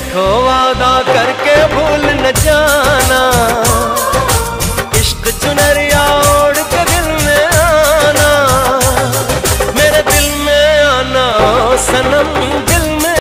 देखो वादा करके भूल न जाना, इश्क चुनरिया ओढ़ के दिल में आना, मेरे दिल में आना सनम।